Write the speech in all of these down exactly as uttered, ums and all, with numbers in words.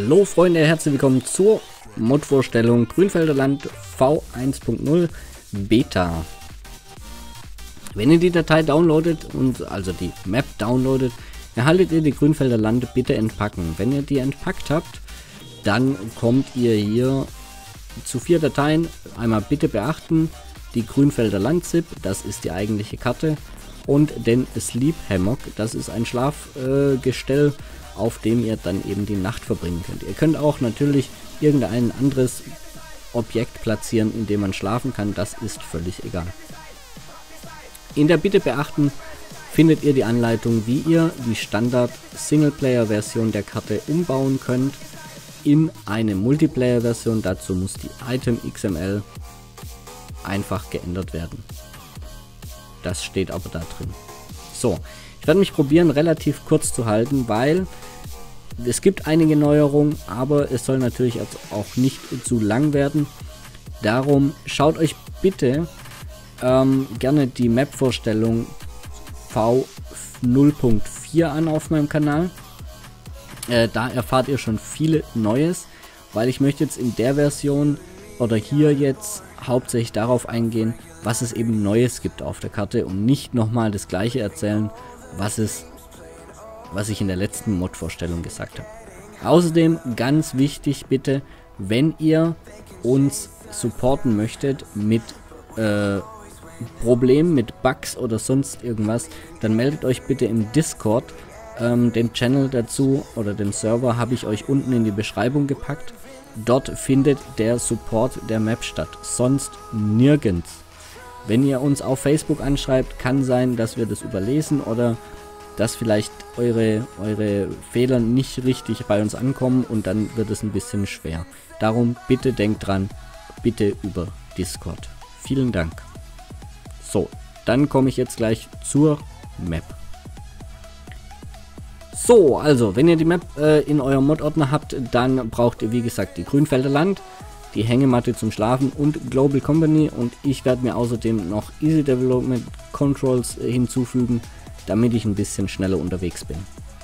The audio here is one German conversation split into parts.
Hallo Freunde, herzlich willkommen zur Mod-Vorstellung Grünfelder Land V eins Punkt null Beta. Wenn ihr die Datei downloadet und also die Map downloadet, erhaltet ihr die Grünfelder Land bitte entpacken. Wenn ihr die entpackt habt, dann kommt ihr hier zu vier Dateien. Einmal bitte beachten, die Grünfelder Land-Zip, das ist die eigentliche Karte, und den Sleep Hammock, das ist ein Schlafgestell, äh, auf dem ihr dann eben die Nacht verbringen könnt. Ihr könnt auch natürlich irgendein anderes Objekt platzieren, in dem man schlafen kann, das ist völlig egal. In der Bitte beachten findet ihr die Anleitung, wie ihr die Standard Singleplayer-Version der Karte umbauen könnt in eine Multiplayer-Version. Dazu muss die Item X M L einfach geändert werden. Das steht aber da drin. So, ich werde mich probieren, relativ kurz zu halten, weil es gibt einige Neuerungen, aber es soll natürlich jetzt auch nicht zu lang werden. Darum schaut euch bitte ähm, gerne die Map-Vorstellung V null Punkt vier an auf meinem Kanal. Äh, da erfahrt ihr schon viel Neues, weil ich möchte jetzt in der Version oder hier jetzt hauptsächlich darauf eingehen, was es eben Neues gibt auf der Karte und nicht nochmal das gleiche erzählen, was es, was ich in der letzten Mod-Vorstellung gesagt habe. Außerdem ganz wichtig bitte, wenn ihr uns supporten möchtet mit äh, Problemen, mit Bugs oder sonst irgendwas, dann meldet euch bitte im Discord. Ähm, den Channel dazu oder den Server habe ich euch unten in die Beschreibung gepackt. Dort findet der Support der Map statt, sonst nirgends. Wenn ihr uns auf Facebook anschreibt, kann sein, dass wir das überlesen oder dass vielleicht eure, eure Fehler nicht richtig bei uns ankommen und dann wird es ein bisschen schwer. Darum bitte denkt dran, bitte über Discord. Vielen Dank. So, dann komme ich jetzt gleich zur Map. So, also, wenn ihr die Map äh, in eurem Mod-Ordner habt, dann braucht ihr wie gesagt die Grünfelder Land, die Hängematte zum Schlafen und Global Company, und ich werde mir außerdem noch Easy Development Controls äh, hinzufügen, damit ich ein bisschen schneller unterwegs bin.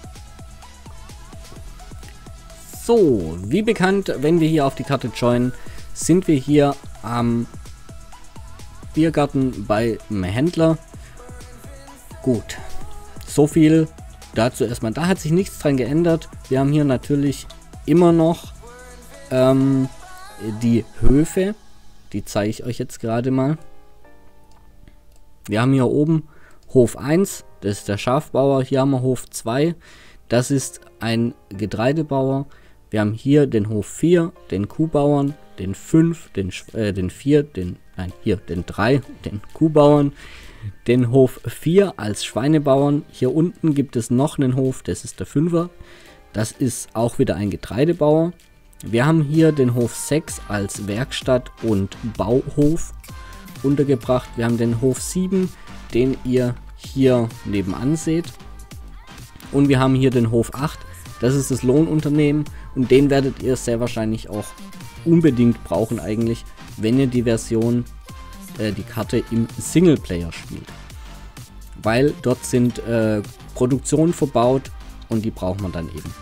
So, wie bekannt, wenn wir hier auf die Karte joinen, sind wir hier am Biergarten bei einem Händler. Gut, so viel dazu erstmal. Da hat sich nichts dran geändert. Wir haben hier natürlich immer noch ähm, die Höfe. Die zeige ich euch jetzt gerade mal. Wir haben hier oben Hof eins, das ist der Schafbauer. Hier haben wir Hof zwei, das ist ein Getreidebauer. Wir haben hier den Hof vier, den Kuhbauern, den fünf, den, äh, den vier, den, nein, hier den drei, den Kuhbauern, den Hof vier als Schweinebauern. Hier unten gibt es noch einen Hof, das ist der fünfer. Das ist auch wieder ein Getreidebauer. Wir haben hier den Hof sechs als Werkstatt und Bauhof untergebracht. Wir haben den Hof sieben, den ihr hier nebenan seht. Und wir haben hier den Hof acht, das ist das Lohnunternehmen. Und den werdet ihr sehr wahrscheinlich auch unbedingt brauchen eigentlich, wenn ihr die Version die Karte im Singleplayer spielt, weil dort sind äh, Produktionen verbaut und die braucht man dann eben.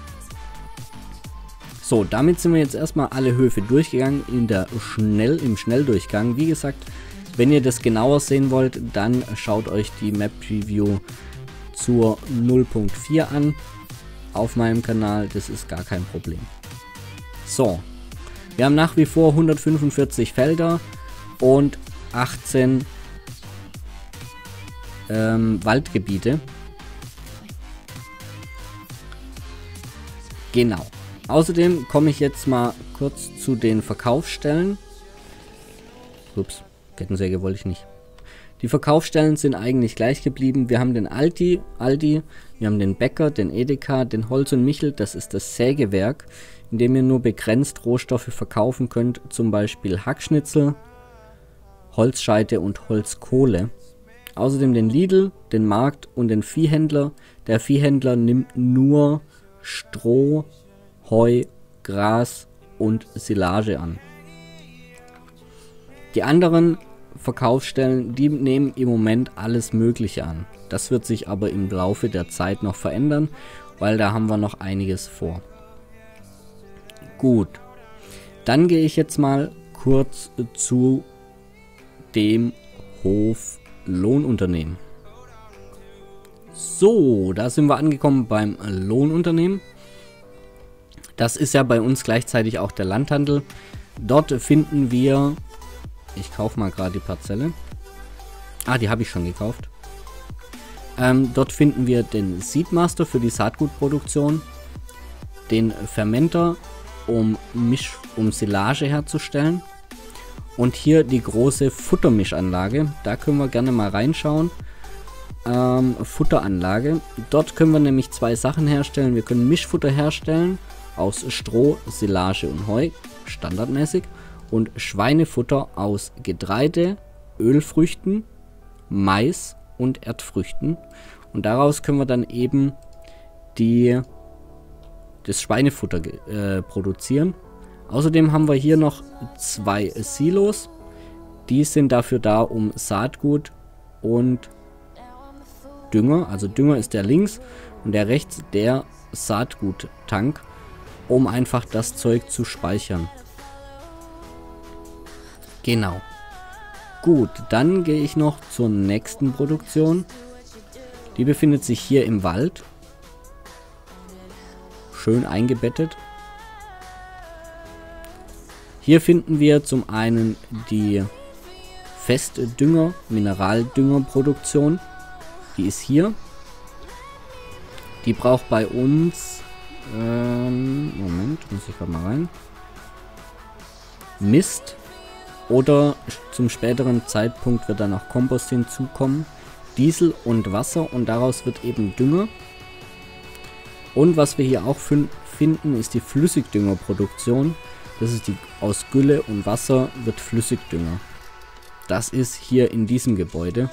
So, damit sind wir jetzt erstmal alle Höfe durchgegangen in der Schnell im Schnelldurchgang. Wie gesagt, wenn ihr das genauer sehen wollt, dann schaut euch die Map Preview zur null Punkt vier an auf meinem Kanal, das ist gar kein Problem. So, wir haben nach wie vor hundertfünfundvierzig Felder und achtzehn ähm, Waldgebiete. Genau. Außerdem komme ich jetzt mal kurz zu den Verkaufsstellen. Ups, Kettensäge wollte ich nicht. Die Verkaufsstellen sind eigentlich gleich geblieben. Wir haben den Aldi, Aldi, wir haben den Bäcker, den Edeka, den Holz und Michel. Das ist das Sägewerk, in dem ihr nur begrenzt Rohstoffe verkaufen könnt. Zum Beispiel Hackschnitzel, Holzscheite und Holzkohle. Außerdem den Lidl, den Markt und den Viehhändler. Der Viehhändler nimmt nur Stroh, Heu, Gras und Silage an. Die anderen Verkaufsstellen, die nehmen im Moment alles Mögliche an. Das wird sich aber im Laufe der Zeit noch verändern, weil da haben wir noch einiges vor. Gut. Dann gehe ich jetzt mal kurz zu dem Hof Lohnunternehmen. So, da sind wir angekommen beim Lohnunternehmen. Das ist ja bei uns gleichzeitig auch der Landhandel. Dort finden wir... Ich kaufe mal gerade die Parzelle. Ah, die habe ich schon gekauft. Ähm, dort finden wir den Seedmaster für die Saatgutproduktion. Den Fermenter, um, Misch, um Silage herzustellen. Und hier die große Futtermischanlage. Da können wir gerne mal reinschauen. Ähm, Futteranlage. Dort können wir nämlich zwei Sachen herstellen. Wir können Mischfutter herstellen aus Stroh, Silage und Heu, standardmäßig. Und Schweinefutter aus Getreide, Ölfrüchten, Mais und Erdfrüchten. Und daraus können wir dann eben die, das Schweinefutter äh, produzieren. Außerdem haben wir hier noch zwei Silos. Die sind dafür da, um Saatgut und Dünger, also Dünger ist der links und der rechts der Saatguttank, um einfach das Zeug zu speichern. Genau. Gut, dann gehe ich noch zur nächsten Produktion. Die befindet sich hier im Wald. Schön eingebettet. Hier finden wir zum einen die Festdünger, Mineraldüngerproduktion. Die ist hier. Die braucht bei uns... Ähm, Moment, muss ich gerade mal rein. Mist. Oder zum späteren Zeitpunkt wird dann auch Kompost hinzukommen. Diesel und Wasser und daraus wird eben Dünger. Und was wir hier auch finden, ist die Flüssigdüngerproduktion. Das ist die aus Gülle und Wasser wird Flüssigdünger. Das ist hier in diesem Gebäude.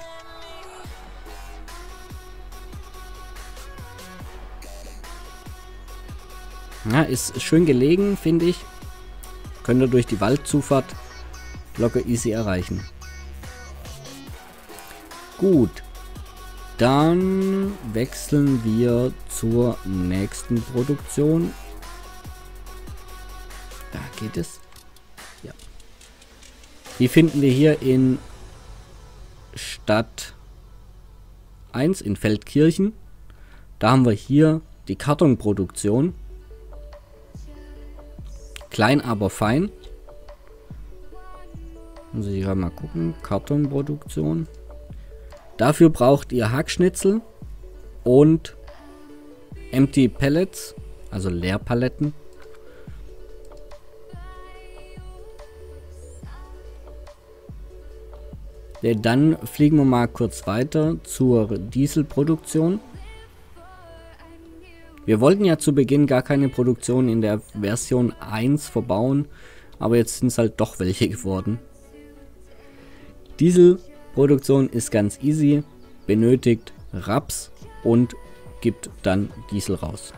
Ja, ist schön gelegen, finde ich. Könnt ihr durch die Waldzufahrt locker easy erreichen. Gut. Dann wechseln wir zur nächsten Produktion. Da geht es. Ja. Die finden wir hier in Stadt eins in Feldkirchen. Da haben wir hier die Kartonproduktion. Klein, aber fein. Muss ich gerade mal gucken. Kartonproduktion. Dafür braucht ihr Hackschnitzel und Empty Pellets, also Leerpaletten. Dann fliegen wir mal kurz weiter zur Dieselproduktion. Wir wollten ja zu Beginn gar keine Produktion in der Version eins verbauen, aber jetzt sind es halt doch welche geworden. Dieselproduktion ist ganz easy, benötigt Raps und gibt dann Diesel raus.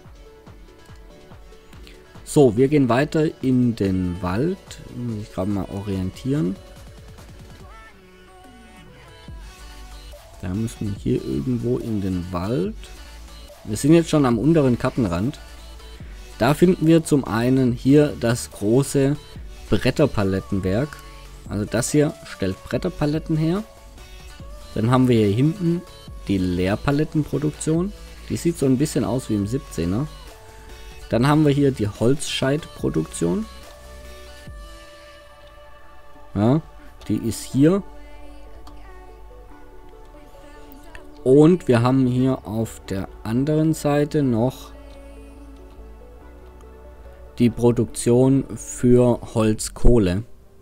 So, wir gehen weiter in den Wald. Muss ich gerade mal orientieren. Da müssen wir hier irgendwo in den Wald. Wir sind jetzt schon am unteren Kartenrand. Da finden wir zum einen hier das große Bretterpalettenwerk. Also das hier stellt Bretterpaletten her. Dann haben wir hier hinten die Leerpalettenproduktion. Die sieht so ein bisschen aus wie im siebzehner. Dann haben wir hier die Holzscheitproduktion. Ja, die ist hier. Und wir haben hier auf der anderen Seite noch die Produktion für Holzkohle.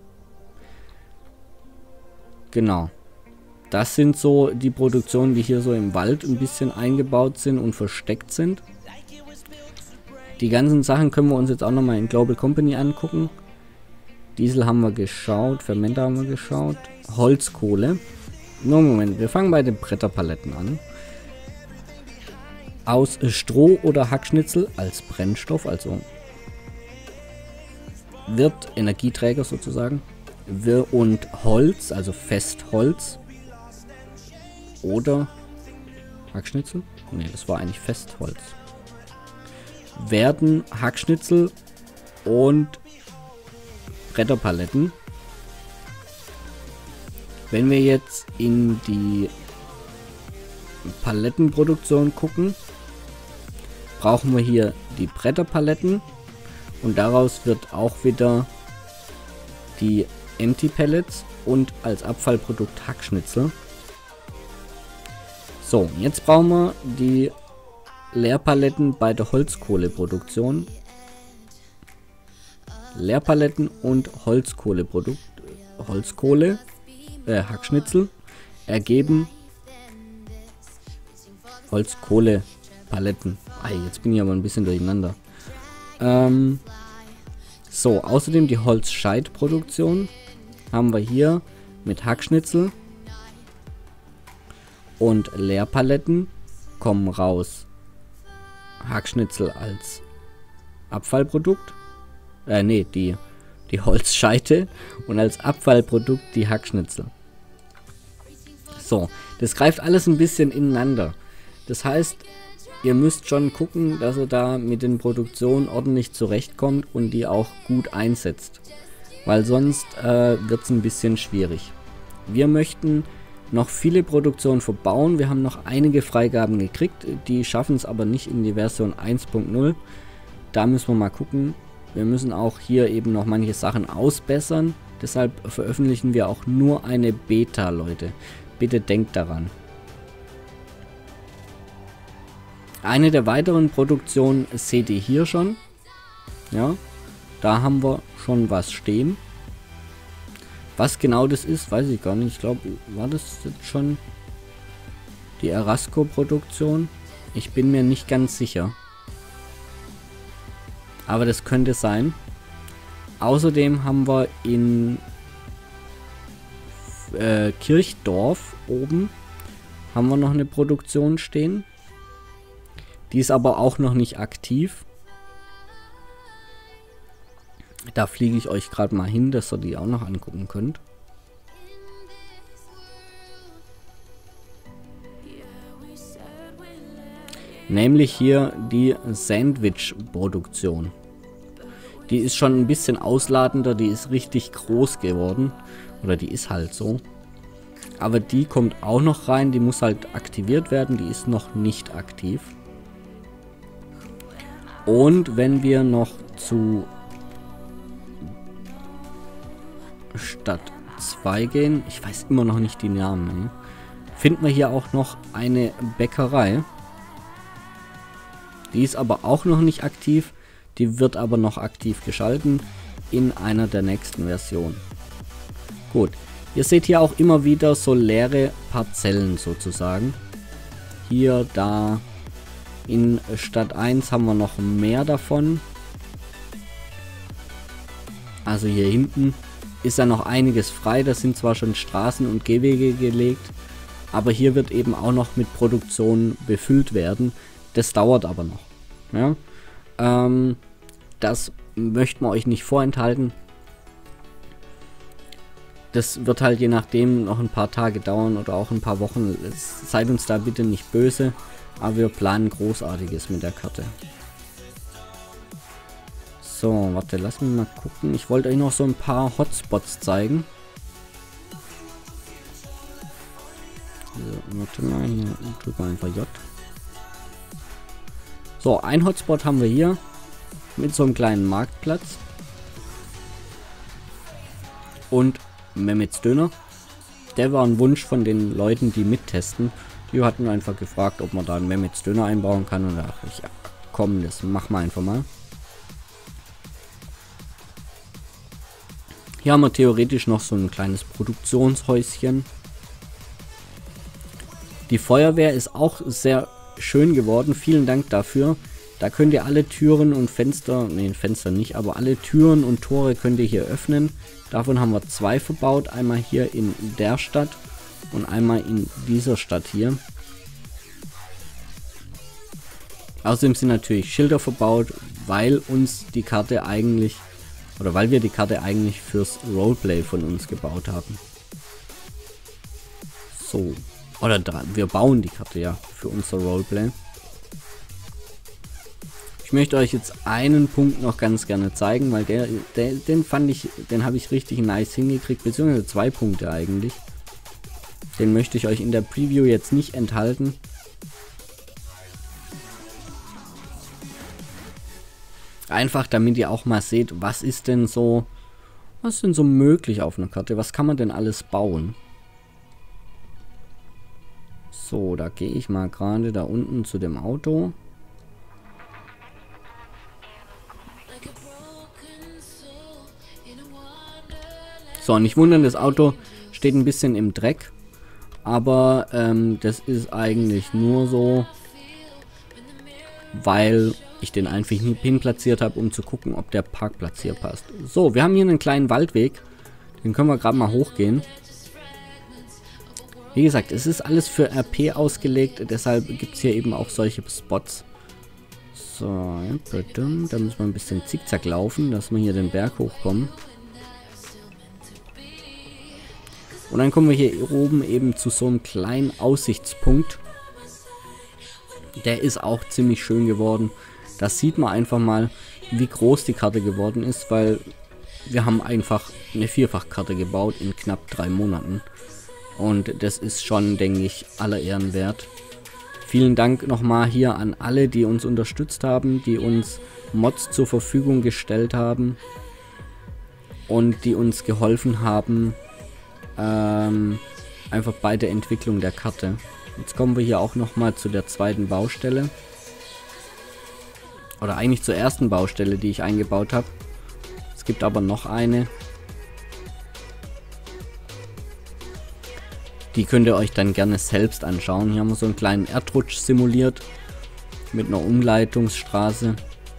Genau. Das sind so die Produktionen, die hier so im Wald ein bisschen eingebaut sind und versteckt sind. Die ganzen Sachen können wir uns jetzt auch nochmal in Global Company angucken. Diesel haben wir geschaut, Fermenter haben wir geschaut, Holzkohle. Nur Moment, wir fangen bei den Bretterpaletten an. Aus Stroh oder Hackschnitzel als Brennstoff, also wird Energieträger sozusagen. Und Holz, also Festholz. Oder Hackschnitzel? Ne, das war eigentlich Festholz. Werden Hackschnitzel und Bretterpaletten. Wenn wir jetzt in die Palettenproduktion gucken, brauchen wir hier die Bretterpaletten und daraus wird auch wieder die Empty Pellets und als Abfallprodukt Hackschnitzel. So, jetzt brauchen wir die Leerpaletten bei der Holzkohleproduktion. Leerpaletten und Holzkohleprodukt, Holzkohle, äh, Hackschnitzel ergeben Holzkohlepaletten. Ei, jetzt bin ich aber ein bisschen durcheinander. Ähm, so, außerdem die Holzscheitproduktion haben wir hier mit Hackschnitzel und Leerpaletten kommen raus. Hackschnitzel als Abfallprodukt. Äh, nee, die, die Holzscheite und als Abfallprodukt die Hackschnitzel. So, das greift alles ein bisschen ineinander. Das heißt, ihr müsst schon gucken, dass ihr da mit den Produktionen ordentlich zurechtkommt und die auch gut einsetzt. Weil sonst äh, wird es ein bisschen schwierig. Wir möchten noch viele Produktionen verbauen. Wir haben noch einige Freigaben gekriegt. Die schaffen es aber nicht in die Version eins punkt null. Da müssen wir mal gucken. Wir müssen auch hier eben noch manche Sachen ausbessern. Deshalb veröffentlichen wir auch nur eine Beta, Leute. Bitte denkt daran. Eine der weiteren Produktionen seht ihr hier schon. Ja, da haben wir schon was stehen. Was genau das ist, weiß ich gar nicht. Ich glaube, war das jetzt schon die Erasco-Produktion? Ich bin mir nicht ganz sicher. Aber das könnte sein. Außerdem haben wir in äh, Kirchdorf oben haben wir noch eine Produktion stehen. Die ist aber auch noch nicht aktiv. Da fliege ich euch gerade mal hin, dass ihr die auch noch angucken könnt. Nämlich hier die Sandwich-Produktion. Die ist schon ein bisschen ausladender, die ist richtig groß geworden. Oder die ist halt so. Aber die kommt auch noch rein, die muss halt aktiviert werden, die ist noch nicht aktiv. Und wenn wir noch zu Stadt zwei gehen, ich weiß immer noch nicht die Namen, finden wir hier auch noch eine Bäckerei. Die ist aber auch noch nicht aktiv, die wird aber noch aktiv geschalten in einer der nächsten Versionen. Gut, ihr seht hier auch immer wieder so leere Parzellen sozusagen. Hier, da. In Stadt eins haben wir noch mehr davon. Also hier hinten ist ja noch einiges frei. Da sind zwar schon Straßen und Gehwege gelegt, aber hier wird eben auch noch mit Produktion befüllt werden. Das dauert aber noch. Ja? Ähm, das möchten wir euch nicht vorenthalten. Das wird halt je nachdem noch ein paar Tage dauern oder auch ein paar Wochen. Seid uns da bitte nicht böse. Aber wir planen Großartiges mit der Karte. So, warte, lass mich mal gucken. Ich wollte euch noch so ein paar Hotspots zeigen. So, warte mal, hier drücken wir einfach J. So, ein Hotspot haben wir hier. Mit so einem kleinen Marktplatz. Und Mehmets Döner. Der war ein Wunsch von den Leuten, die mittesten. Die hatten einfach gefragt, ob man da einen Mehmets Döner einbauen kann. Und da dachte ich, ja, komm, das machen wir einfach mal. Hier haben wir theoretisch noch so ein kleines Produktionshäuschen. Die Feuerwehr ist auch sehr schön geworden. Vielen Dank dafür. Da könnt ihr alle Türen und Fenster, ne, Fenster nicht, aber alle Türen und Tore könnt ihr hier öffnen. Davon haben wir zwei verbaut. Einmal hier in der Stadt. Und einmal in dieser Stadt hier. Außerdem sind natürlich Schilder verbaut, weil uns die Karte eigentlich, oder weil wir die Karte eigentlich fürs Roleplay von uns gebaut haben. So. Oder da, wir bauen die Karte ja für unser Roleplay. Ich Ich möchte euch jetzt einen Punkt noch ganz gerne zeigen, weil der, der den fand ich, den habe ich richtig nice hingekriegt, beziehungsweise zwei Punkte eigentlich. Den möchte ich euch in der Preview jetzt nicht enthalten. Einfach damit ihr auch mal seht, was ist denn so, was ist denn so möglich auf einer Karte, was kann man denn alles bauen. So, da gehe ich mal gerade da unten zu dem Auto. So, nicht wundern, das Auto steht ein bisschen im Dreck. Aber ähm, das ist eigentlich nur so, weil ich den einfach hin platziert habe, um zu gucken, ob der Parkplatz hier passt. So, wir haben hier einen kleinen Waldweg. Den können wir gerade mal hochgehen. Wie gesagt, es ist alles für R P ausgelegt, deshalb gibt es hier eben auch solche Spots. So, da müssen wir ein bisschen zickzack laufen, dass wir hier den Berg hochkommen. Und dann kommen wir hier oben eben zu so einem kleinen Aussichtspunkt. Der ist auch ziemlich schön geworden. Das sieht man einfach mal, wie groß die Karte geworden ist, weil wir haben einfach eine Vierfachkarte gebaut in knapp drei Monaten. Und das ist schon, denke ich, aller Ehren wert. Vielen Dank nochmal hier an alle, die uns unterstützt haben, die uns Mods zur Verfügung gestellt haben und die uns geholfen haben, ähm, einfach bei der Entwicklung der Karte. Jetzt kommen wir hier auch nochmal zu der zweiten Baustelle. Oder eigentlich zur ersten Baustelle, die ich eingebaut habe. Es gibt aber noch eine. Die könnt ihr euch dann gerne selbst anschauen. Hier haben wir so einen kleinen Erdrutsch simuliert. Mit einer Umleitungsstraße.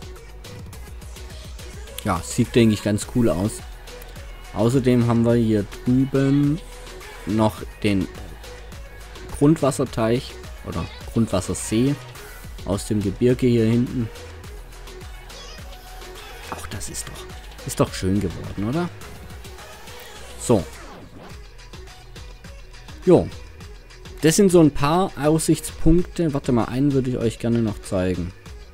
Ja, sieht, denke ich, ganz cool aus. Außerdem haben wir hier drüben noch den Grundwasserteich oder Grundwassersee aus dem Gebirge hier hinten. Auch das ist doch, ist doch schön geworden, oder? So. Jo, das sind so ein paar Aussichtspunkte. Warte mal, einen würde ich euch gerne noch zeigen.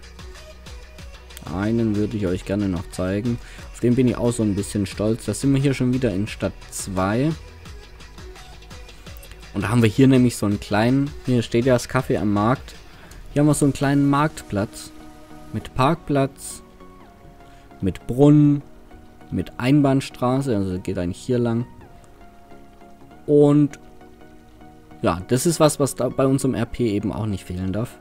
Einen würde ich euch gerne noch zeigen. Auf den bin ich auch so ein bisschen stolz. Da sind wir hier schon wieder in Stadt zwei. Und da haben wir hier nämlich so einen kleinen, hier steht ja das Café am Markt. Hier haben wir so einen kleinen Marktplatz. Mit Parkplatz, mit Brunnen, mit Einbahnstraße, also geht eigentlich hier lang. Und ja, das ist was, was da bei unserem R P eben auch nicht fehlen darf.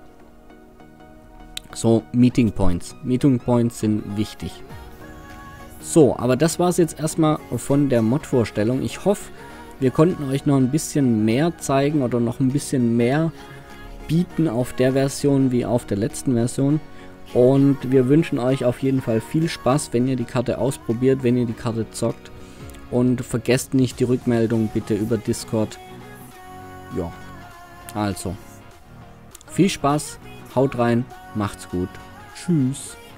So, Meeting Points. Meeting Points sind wichtig. So, aber das war es jetzt erstmal von der Mod-Vorstellung. Ich hoffe, wir konnten euch noch ein bisschen mehr zeigen oder noch ein bisschen mehr bieten auf der Version wie auf der letzten Version. Und wir wünschen euch auf jeden Fall viel Spaß, wenn ihr die Karte ausprobiert, wenn ihr die Karte zockt. Und vergesst nicht die Rückmeldung bitte über Discord. Ja, also, viel Spaß, haut rein, macht's gut, tschüss.